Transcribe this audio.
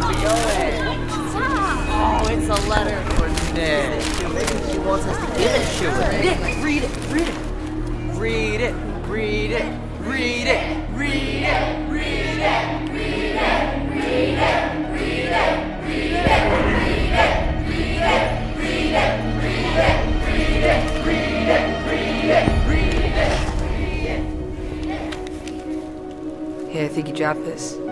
Oh, it's a letter for Nick. Maybe she wants us to give it to her. Nick, read it, read it. Read it, read it, read it, read it, read it, read it, read it, read it, read it, read it, read it, read it, read it, read it, read it, read it, read it, read it. Hey, I think you dropped this.